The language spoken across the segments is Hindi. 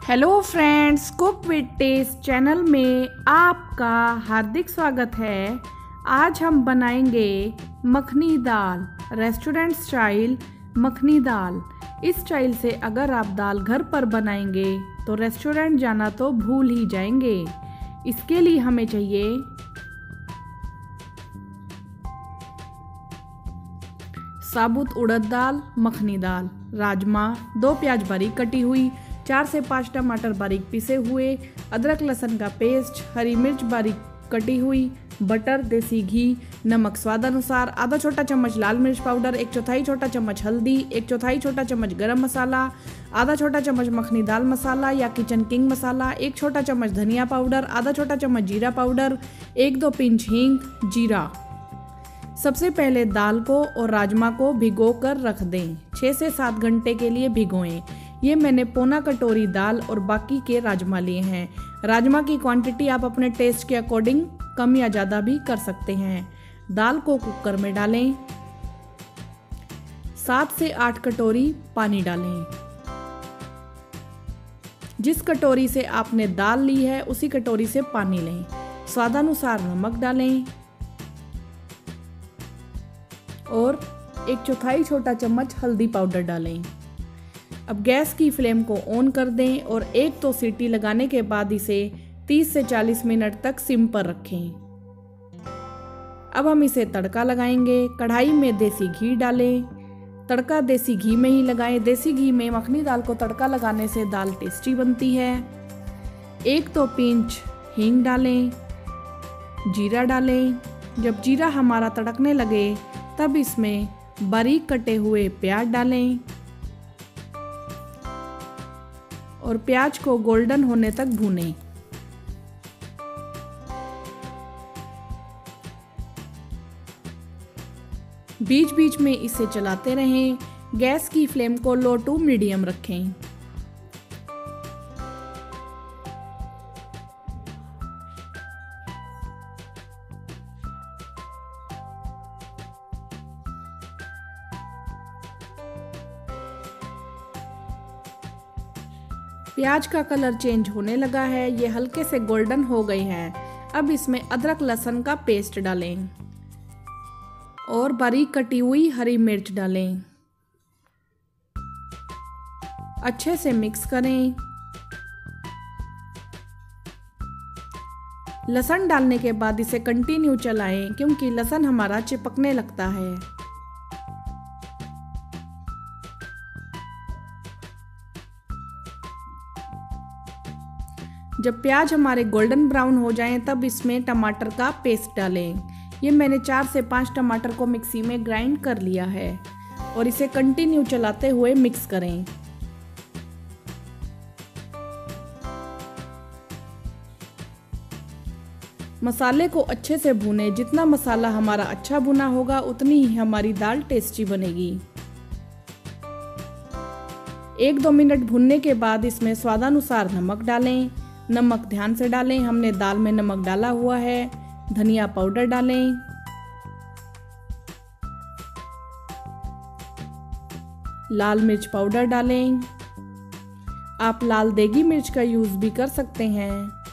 Hello friends, cook with taste channel में आपका हार्दिक स्वागत है। आज हम बनाएंगे मखनी दाल, रेस्टोरेंट स्टाइल मखनी दाल। इस स्टाइल से अगर आप दाल घर पर बनाएंगे तो रेस्टोरेंट जाना तो भूल ही जाएंगे। इसके लिए हमें चाहिए साबुत उड़द दाल, मखनी दाल, राजमा, 2 प्याज बारीक कटी हुई, 4 से 5 टमाटर बारीक पिसे हुए, अदरक लहसुन का पेस्ट, हरी मिर्च बारीक कटी हुई, बटर, देसी घी, नमक स्वादानुसार, आधा छोटा चम्मच लाल मिर्च पाउडर, 1/4 छोटा चम्मच हल्दी, 1/4 छोटा चम्मच गरम मसाला, आधा छोटा चम्मच मखनी दाल मसाला या किचन किंग मसाला, 1 छोटा चम्मच धनिया पाउडर, आधा छोटा चम्मच जीरा पाउडर, 1-2 पिंच हींग, जीरा। सबसे पहले दाल को और राजमा को भिगो कर रख दें। 6 से 7 घंटे के लिए भिगोएं। ये मैंने पौना कटोरी दाल और बाकी के राजमा लिए हैं। राजमा की क्वांटिटी आप अपने टेस्ट के अकॉर्डिंग कम या ज़्यादा भी कर सकते हैं। दाल को कुकर में डालें। 7 से 8 कटोरी पानी डालें। जिस कटोरी से आपने दाल ली है उसी कटोरी से पानी लें। स्वादानुसार नमक डालें और 1/4 छोटा चम्मच हल्दी पाउडर डालें। अब गैस की फ्लेम को ऑन कर दें और 1-2 सीटी लगाने के बाद इसे 30 से 40 मिनट तक सिम पर रखें। अब हम इसे तड़का लगाएंगे। कढ़ाई में देसी घी डालें। तड़का देसी घी में ही लगाएं। देसी घी में मखनी दाल को तड़का लगाने से दाल टेस्टी बनती है। 1-2 पिंच हींग डालें। जीरा डालें। जब जीरा हमारा तड़कने लगे तब इसमें बारीक कटे हुए प्याज डालें और प्याज को गोल्डन होने तक भूनें। बीच बीच में इसे चलाते रहें। गैस की फ्लेम को लो टू मीडियम रखें। प्याज का कलर चेंज होने लगा है। ये हल्के से गोल्डन हो गए हैं। अब इसमें अदरक लहसुन का पेस्ट डालें और बारीक कटी हुई हरी मिर्च डालें। अच्छे से मिक्स करें। लहसुन डालने के बाद इसे कंटिन्यू चलाएं क्योंकि लहसुन हमारा चिपकने लगता है। जब प्याज हमारे गोल्डन ब्राउन हो जाएं तब इसमें टमाटर का पेस्ट डालें। ये मैंने 4 से 5 टमाटर को मिक्सी में ग्राइंड कर लिया है और इसे कंटिन्यू चलाते हुए मिक्स करें। मसाले को अच्छे से भूनें। जितना मसाला हमारा अच्छा भुना होगा उतनी ही हमारी दाल टेस्टी बनेगी। 1-2 मिनट भुनने के बाद इसमें स्वादानुसार नमक डालें। नमक ध्यान से डालें, हमने दाल में नमक डाला हुआ है। धनिया पाउडर डालें। लाल मिर्च पाउडर डालें। आप लाल देगी मिर्च का यूज भी कर सकते हैं।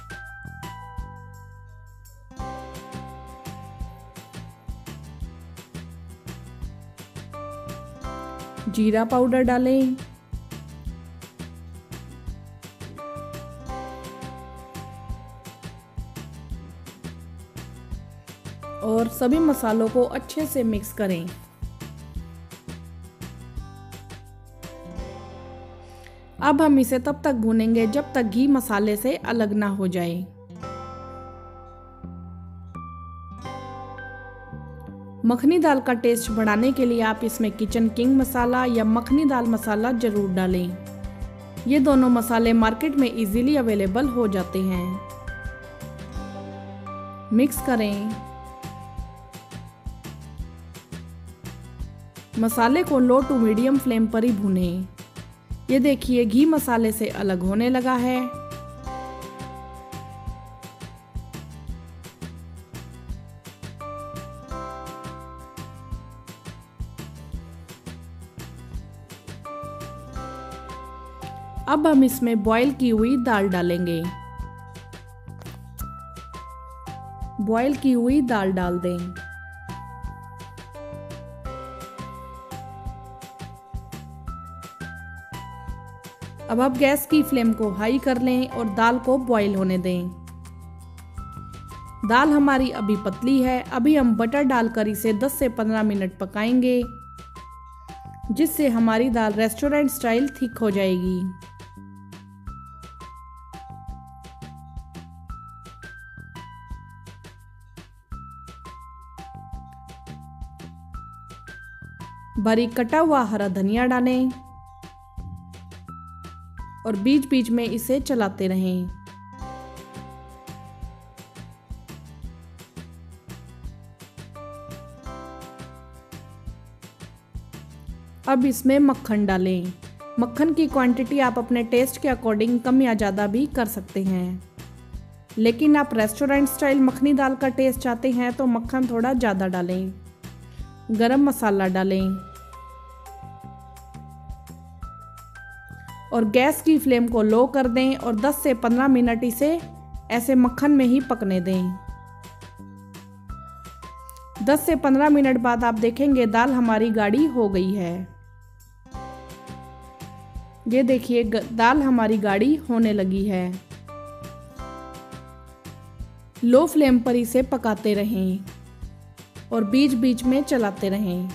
जीरा पाउडर डालें। और सभी मसालों को अच्छे से मिक्स करें। अब हम इसे तब तक भूनेंगे जब तक घी मसाले से अलग ना हो जाए। मखनी दाल का टेस्ट बढ़ाने के लिए आप इसमें किचन किंग मसाला या मखनी दाल मसाला जरूर डालें। ये दोनों मसाले मार्केट में इजीली अवेलेबल हो जाते हैं। मिक्स करें। मसाले को लो टू मीडियम फ्लेम पर ही भूनें। ये देखिए घी मसाले से अलग होने लगा है। अब हम इसमें बॉईल की हुई दाल डालेंगे। बॉईल की हुई दाल डाल दें। अब आप गैस की फ्लेम को हाई कर लें और दाल को बॉईल होने दें। दाल हमारी अभी पतली है। अभी हम बटर डालकर इसे 10 से 15 मिनट पकाएंगे, जिससे हमारी दाल रेस्टोरेंट स्टाइल थिक हो जाएगी। बारीक कटा हुआ हरा धनिया डालें और बीच बीच में इसे चलाते रहें। अब इसमें मक्खन डालें। मक्खन की क्वांटिटी आप अपने टेस्ट के अकॉर्डिंग कम या ज़्यादा भी कर सकते हैं, लेकिन आप रेस्टोरेंट स्टाइल मखनी दाल का टेस्ट चाहते हैं तो मक्खन थोड़ा ज़्यादा डालें। गरम मसाला डालें और गैस की फ्लेम को लो कर दें और 10 से 15 मिनट इसे ऐसे मक्खन में ही पकने दें। 10 से 15 मिनट बाद आप देखेंगे दाल हमारी गाढ़ी हो गई है। ये देखिए दाल हमारी गाढ़ी होने लगी है। लो फ्लेम पर इसे पकाते रहें और बीच बीच में चलाते रहें।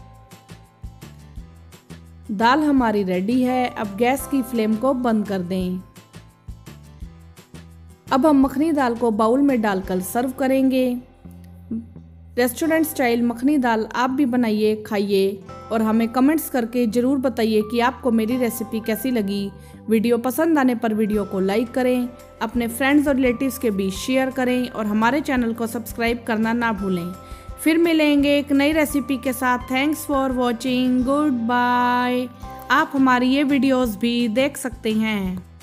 दाल हमारी रेडी है। अब गैस की फ्लेम को बंद कर दें। अब हम मखनी दाल को बाउल में डालकर सर्व करेंगे। रेस्टोरेंट स्टाइल मखनी दाल आप भी बनाइए, खाइए और हमें कमेंट्स करके ज़रूर बताइए कि आपको मेरी रेसिपी कैसी लगी। वीडियो पसंद आने पर वीडियो को लाइक करें, अपने फ्रेंड्स और रिलेटिव्स के बीच शेयर करें और हमारे चैनल को सब्सक्राइब करना ना भूलें। फिर मिलेंगे एक नई रेसिपी के साथ। Thanks for watching. Good bye. आप हमारी ये वीडियोस भी देख सकते हैं।